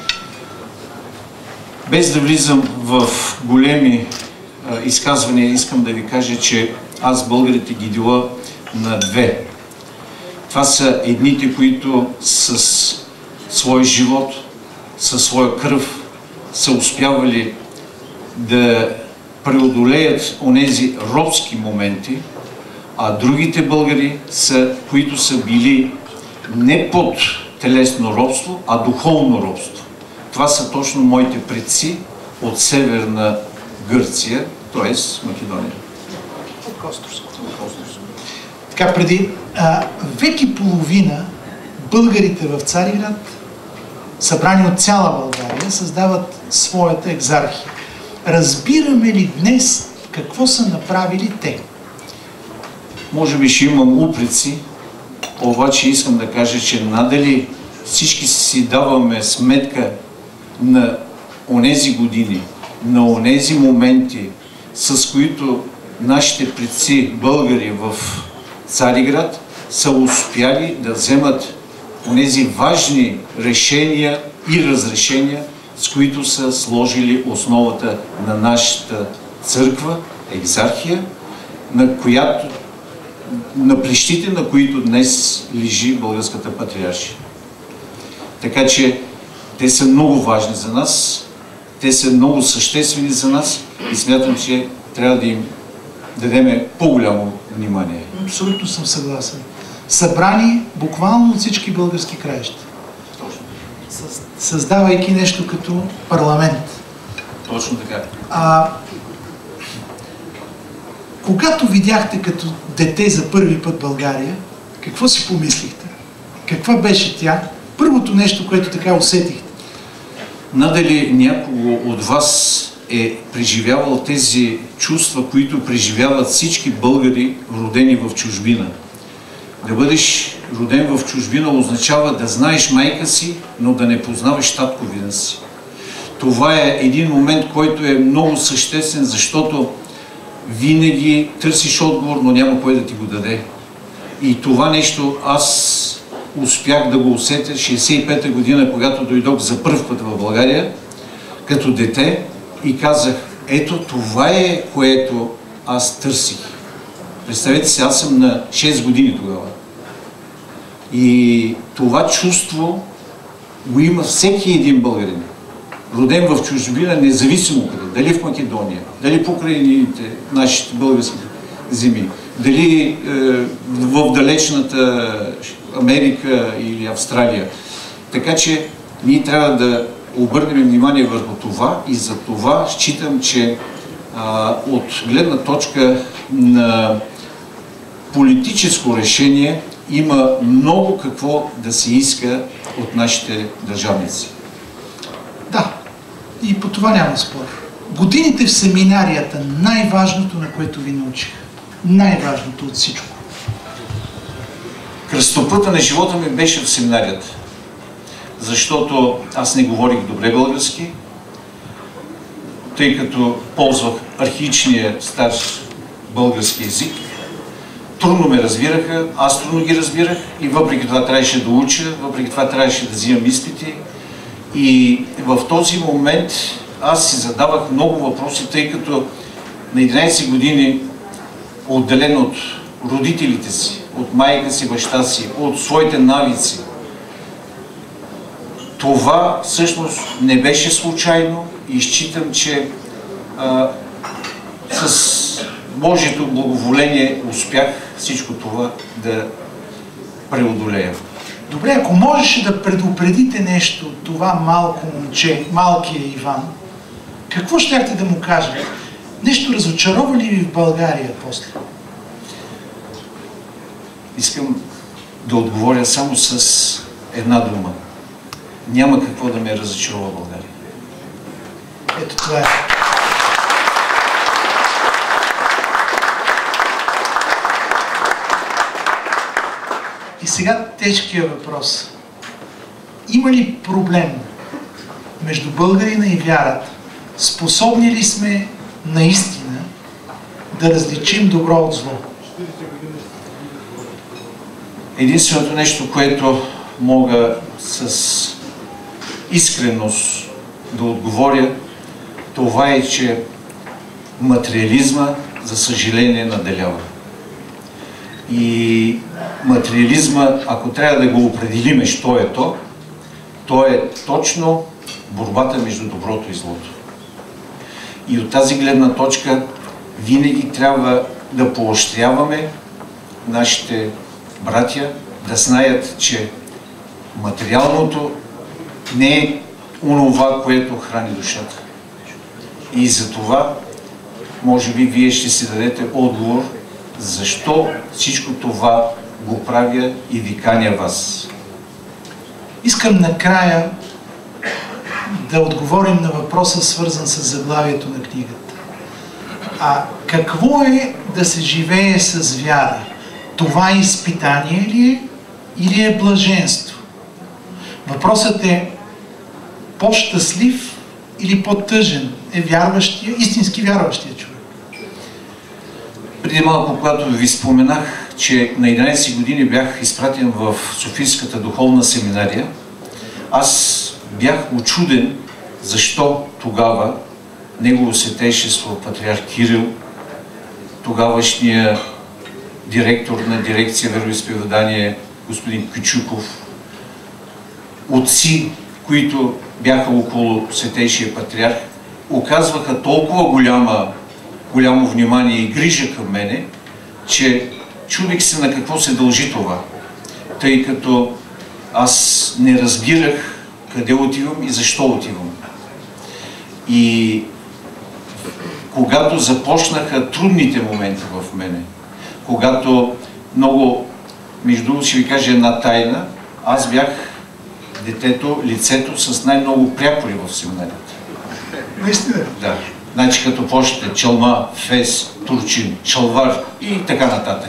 Без да влизам в големи а, изказвания, искам да ви кажа, че аз българите ги дела на две. Това са едните, които с свой живот, със своя кръв са успявали да преодолеят онези робски моменти, а другите българи са, които са били не под телесно робство, а духовно робство. Това са точно моите предци от северна Гърция, т.е. Македония. От Косторско. Така, преди а, век и половина българите в Цариград, събрани от цяла България, създават своята екзархия. Разбираме ли днес какво са направили те? Може би ще имам упреци, обаче искам да кажа, че надали всички си даваме сметка на онези години, на онези моменти, с които нашите предци българи в Цариград са успяли да вземат онези важни решения и разрешения, с които са сложили основата на нашата църква, екзархия, на която, на плещите, на които днес лежи българската патриаршия. Така че те са много важни за нас, те са много съществени за нас и смятам, че трябва да им дадем по-голямо внимание. Абсолютно съм съгласен. Събрани буквално от всички български краища. Създавайки нещо като парламент. Точно така. А, когато видяхте като дете за първи път България, какво си помислихте? Каква беше тя? Първото нещо, което така усетихте? Надали някого от вас е преживявал тези чувства, които преживяват всички българи, родени в чужбина. Да бъдеш роден в чужбина означава да знаеш майка си, но да не познаваш татковина си. Това е един момент, който е много съществен, защото винаги търсиш отговор, но няма кой да ти го даде. И това нещо аз успях да го усетя шейсет и пета година, когато дойдох за първ път в България, като дете, и казах, ето това е, което аз търсих. Представете си, аз съм на шест години тогава. И това чувство го има всеки един българин, роден в чужбина, независимо къде, дали в Македония, дали покрай нашите български земи, дали е, в далечната Америка или Австралия. Така че Ние трябва да обърнем внимание върху това и за това считам, че а, от гледна точка на политическо решение има много какво да се иска от нашите държавници. Да, и по това няма спор. Годините в семинарията, най-важното, на което ви научих. Най-важното от всичко. Кръстопътя на живота ми беше в семинарията. Защото аз не говорих добре български, тъй като ползвах архаичния стар български език. Трудно ме разбираха, аз трудно ги разбирах и въпреки това трябваше да уча, въпреки това трябваше да взимам изпити. И в този момент аз си задавах много въпроси, тъй като на единайсет години, отделен от родителите си, от майка си, баща си, от своите навици, това всъщност не беше случайно и считам, че а, с Божието благоволение успях всичко това да преодолея. Добре, ако можеше да предупредите нещо от това малко момче, малкия Иван, какво щяхте да му кажете? Нещо разочарова ли ви в България после? Искам да отговоря само с една дума. Няма какво да ме разочарова в България. Ето това е. И сега тежкият въпрос. Има ли проблем между българина и вярата? Способни ли сме наистина да различим добро от зло? Единственото нещо, което мога с искреност да отговоря, това е, че материализма, за съжаление, наделява. И материализма, ако трябва да го определиме, що е то, то е точно борбата между доброто и злото. И от тази гледна точка винаги трябва да поощряваме нашите братя да знаят, че материалното не е онова, което храни душата. И за това, може би, вие ще си дадете отговор, защо всичко това го правя и ви каня вас. Искам накрая да отговорим на въпроса, свързан с заглавието на книгата. А какво е да се живее с вяра? Това изпитание ли е или е блаженство? Въпросът е по-щастлив или по-тъжен е вярващия, истински вярващия човек? Преди малко, когато ви споменах, че на единайсет години бях изпратен в Софийската духовна семинария, аз бях учуден защо тогава Негово Светейшество патриарх Кирил, тогавашния директор на дирекция вероизповедание господин Кючуков, отци, които бяха около Светейшия патриарх, оказваха толкова голяма, голямо внимание и грижа към мене, че чудих се на какво се дължи това, тъй като аз не разбирах къде отивам и защо отивам. И когато започнаха трудните моменти в мене, когато много, между другото ще ви кажа една тайна, аз бях детето, лицето с най-много прякори в семинарията. Наистина? Да. Значи като почнете Чалма, Фес, Турчин, Чалвар и така нататък.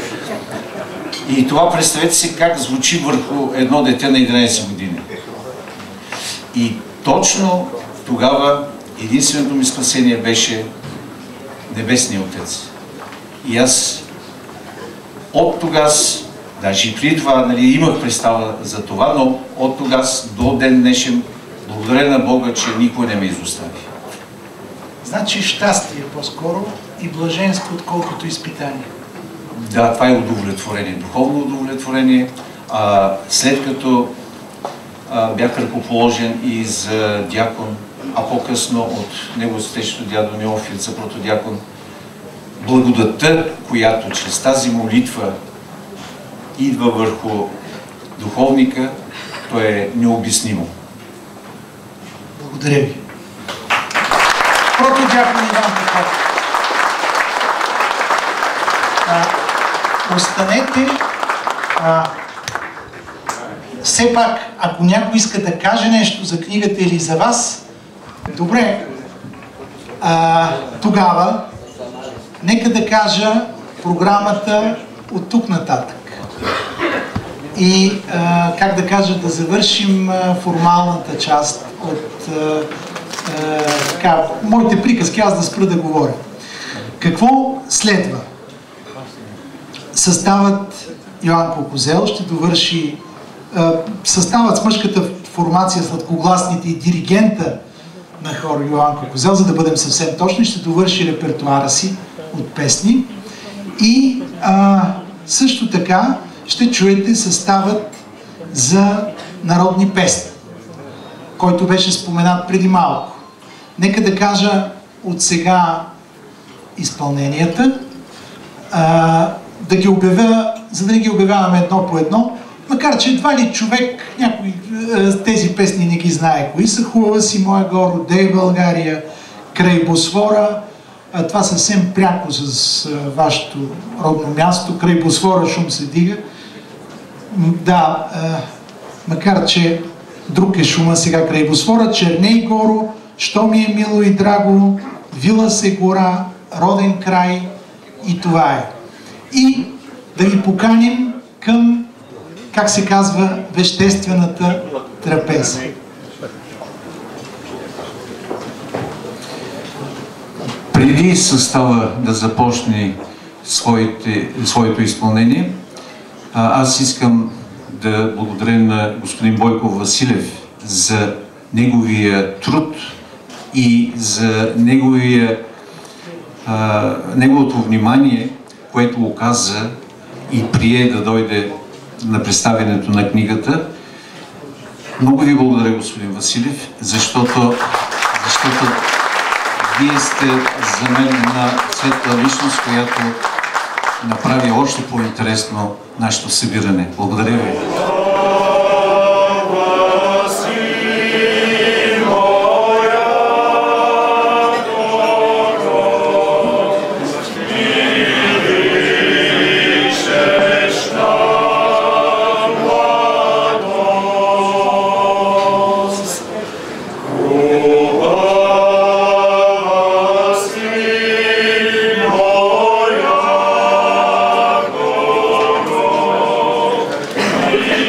И това представете си как звучи върху едно дете на единайсет години. И точно тогава единственото ми спасение беше Небесния Отец. И аз от тогас, даже и преди това, нали, имах представа за това, но от тогас до ден днешен, благодаря на Бога, че никой не ме изостави. Значи щастие по-скоро и блаженство, отколкото изпитание. Да, това е удовлетворение, духовно удовлетворение. А, след като а, бях ръкоположен и за дякон, а по-късно от Негово Светейшество дядо Неофит за протодякон, благодатта, която чрез тази молитва идва върху духовника, то е необяснимо. Благодаря ви. Протодякон Иван Попов. А, останете. А, все пак, ако някой иска да каже нещо за книгата или за вас, добре, а, тогава нека да кажа програмата от тук нататък. И, а, как да кажа, да завършим а, формалната част от а, а, така, моите приказки, аз да спра да говоря. Какво следва? Съставът Йоанко Козел ще довърши а, съставът с мъжката формация, сладкогласните и диригента на хор Йоанко Козел, за да бъдем съвсем точни, ще довърши репертуара си от песни. И а, също така ще чуете съставът за народни песни, който беше споменат преди малко. Нека да кажа от сега изпълненията, а, да ги обявя, за да не ги обявяваме едно по едно, макар че едва ли човек, някой тези песни не ги знае кои са. Хубава си моя гор, Родей България, Край Босфора. Това съвсем пряко с вашето родно място. Край Босфора шум се дига. Да, макар че друг е шума сега край Босфора. Черней горо, що ми е мило и драго, вила се гора, роден край, и това е. И да ви поканим към, как се казва, веществената трапеза. Преди състава да започне своите, своето изпълнение, аз искам да благодаря на господин Бойко Василев за неговия труд и за неговия, а, неговото внимание, което оказа и прие да дойде на представянето на книгата. Много ви благодаря, господин Василев, защото, защото вие сте за мен една светла личност, която направи още по-интересно нашето събиране. Благодаря ви. Yeah.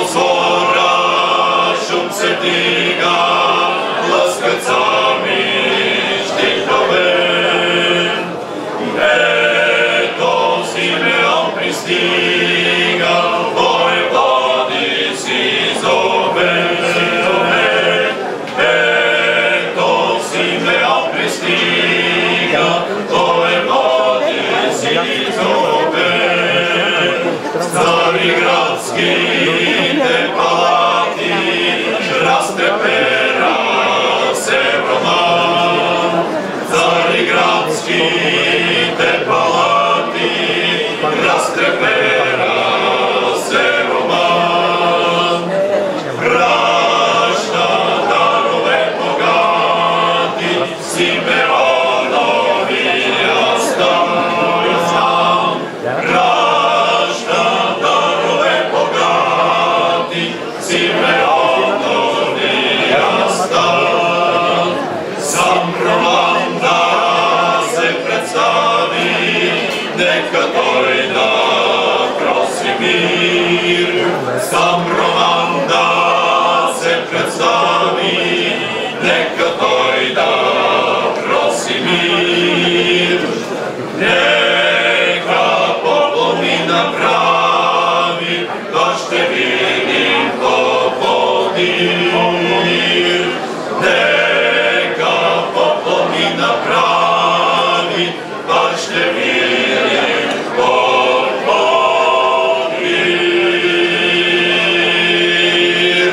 pozora, šum se diga, laskat sami štiklove. Eto Simeon pristiga, vojvodici zove. Eto Simeon pristiga, vojvodici zove. Stari gradski te palati, rastrepera se roman. Stari gradski te palati, rastrepera se roman. Prašta darove bogati, Simeonovi ja znam. Prašta darove bogati, Simeonovi ja znam. Sam roman da se predstavi, neka dojda prosi mir. Sam roman da se predstavi, neka dojda prosi mir. Neka pokloni napravi, baš te vidim ko podir. Neka pokloni napravi, baš te vidim ko podir.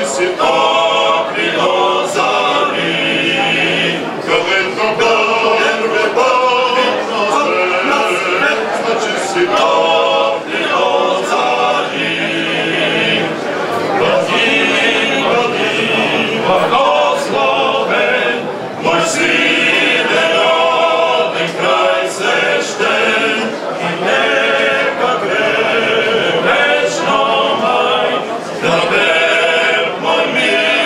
si topli ozari, kad problem rebavi, na svet, znači si topli ozari. Vladin, vladin, blagosloven, moj sine roden, kraj svešten, i neka gre večno maj, da ver moj mir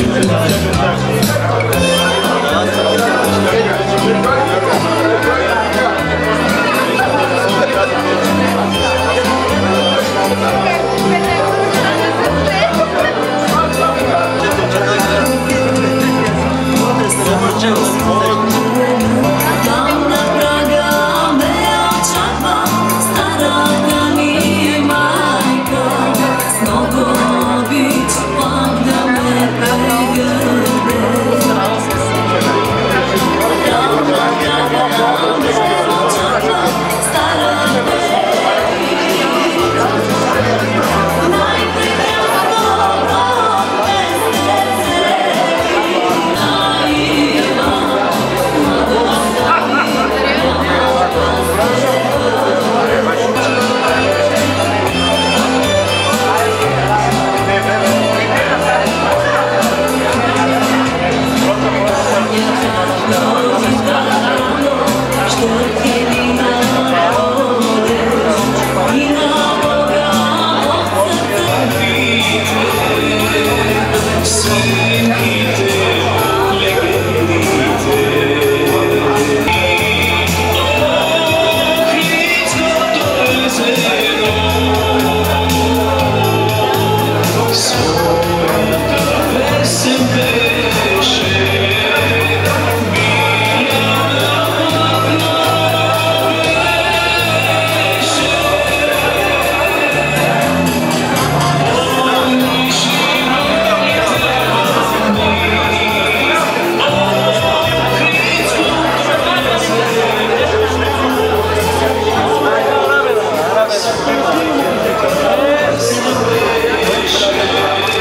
Yes.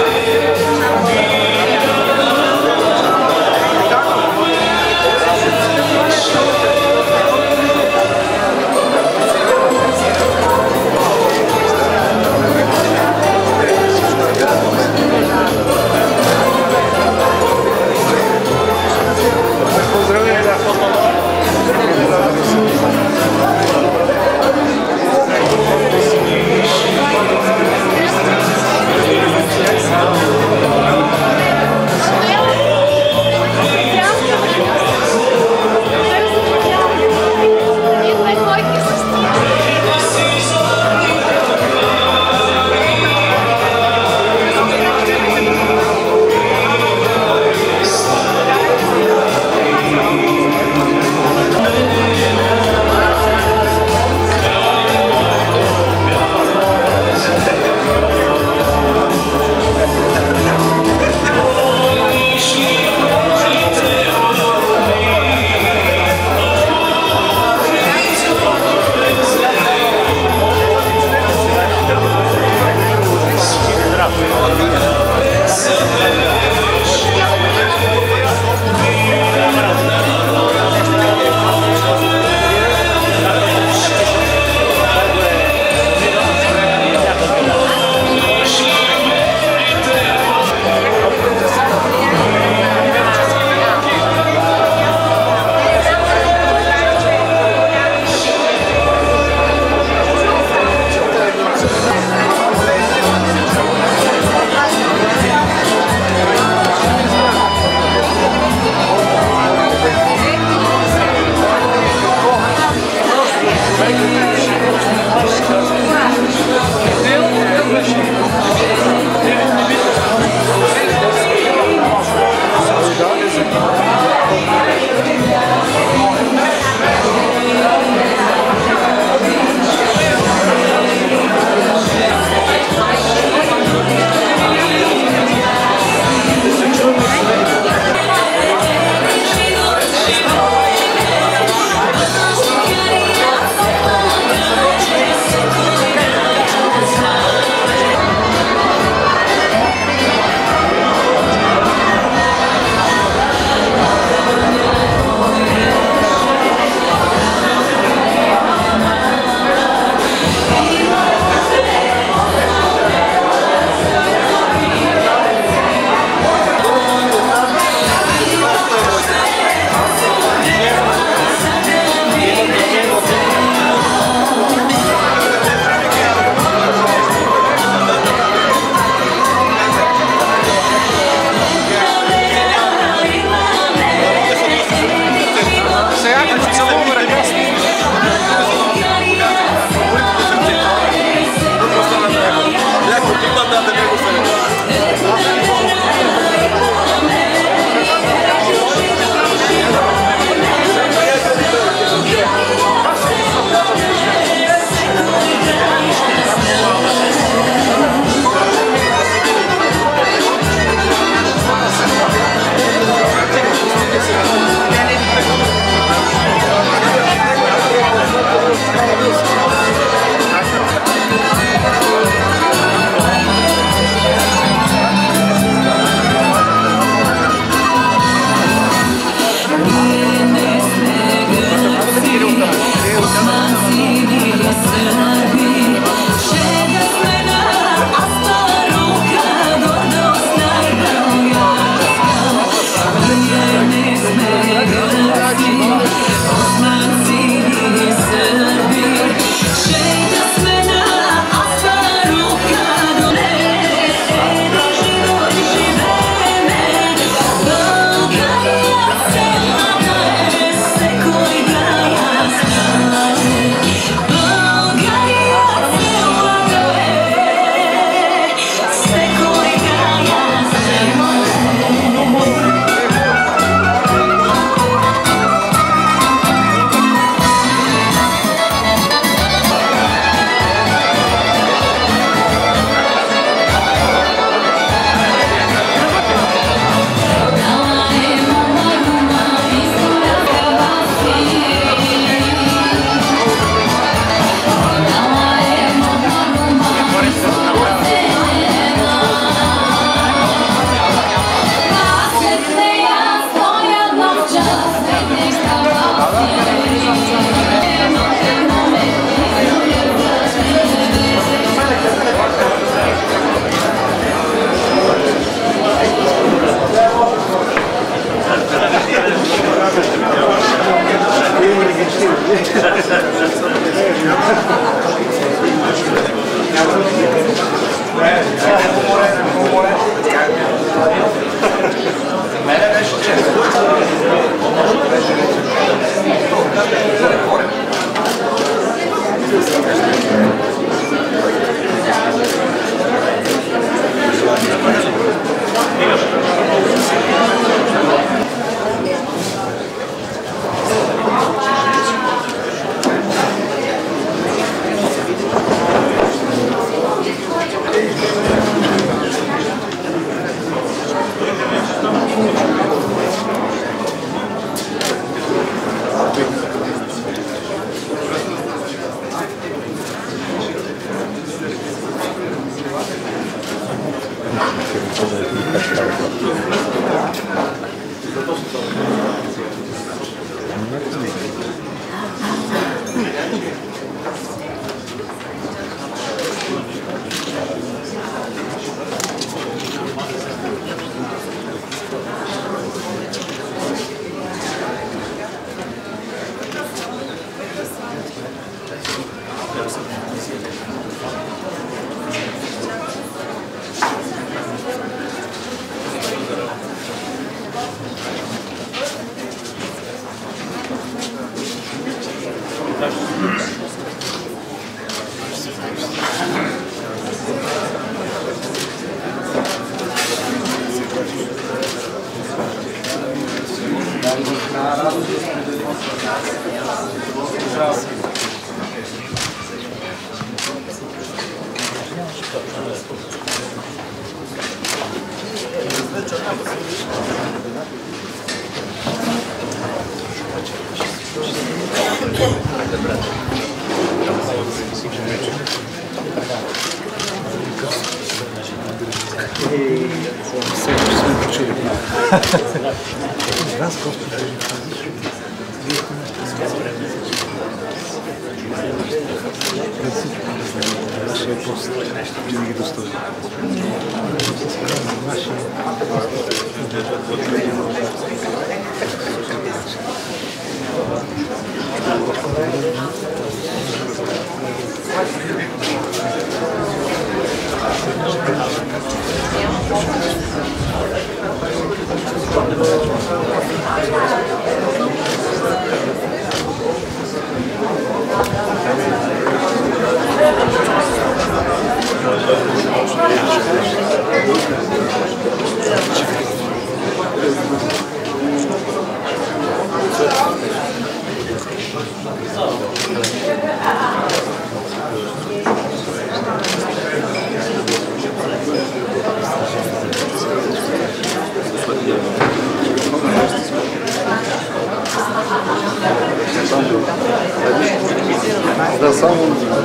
Да, само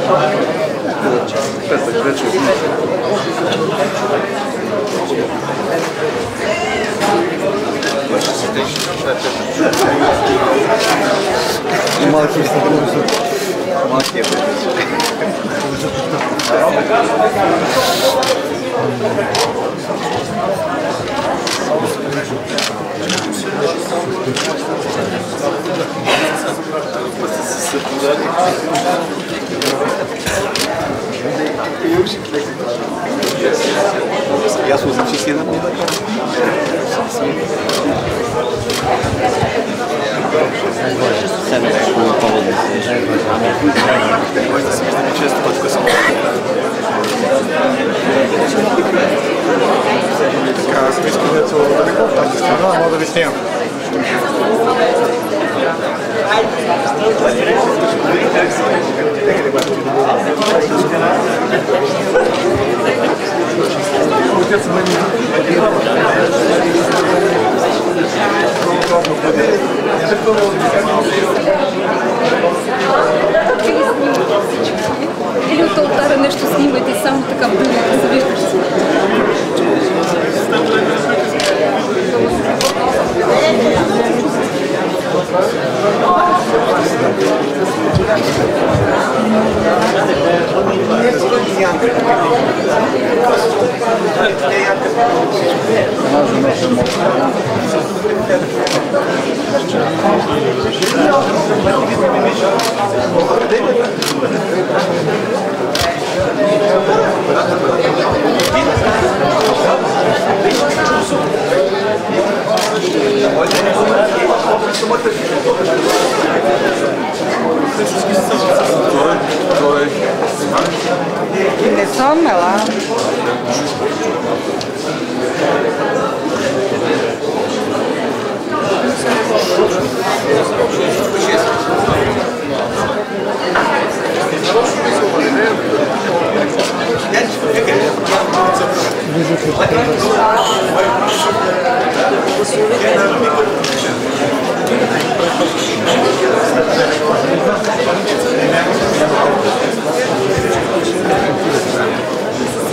петък вече. Малки са малки е. Я слушам, че си едно. Сега е хубаво повод да се ежи. Може да се виждаме често път съм. Така, аз мисля да се далеко в тази страна, мога да ви снимам. Или от алтара нещо снимайте, само така бъде да се виждаш. Не съм мела.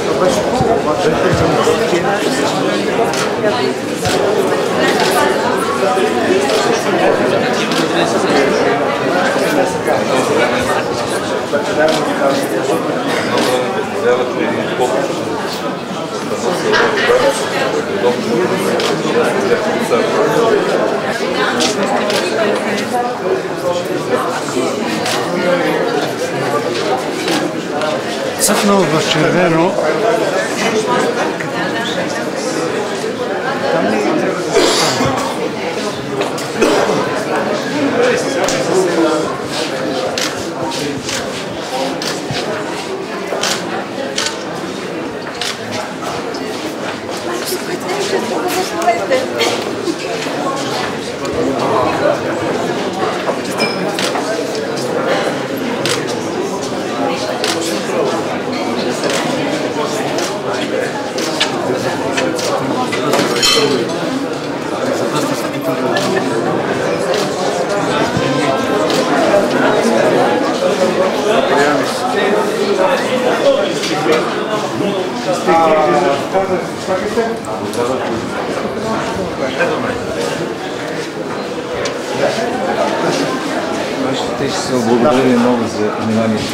Цъкнал в червено. Те ще се благодарили много за вниманието.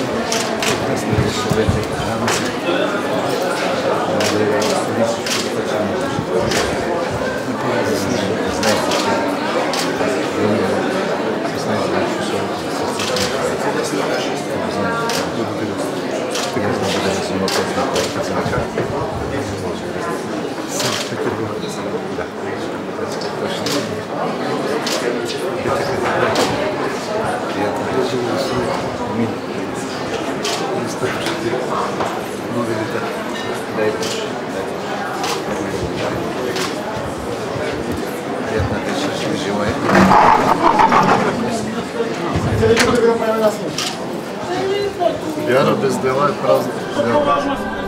Вяра без дела е празна.